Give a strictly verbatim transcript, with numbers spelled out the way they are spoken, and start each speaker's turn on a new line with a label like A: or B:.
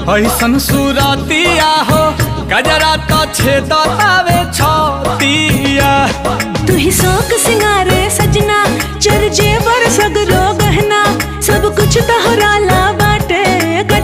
A: ऐसन सुरतिया हो गजरा तो छेदतावे छतिया।
B: तू ही शौक सिंगारे सजना चर जेवर सगरो गहना सब कुछ तोहरा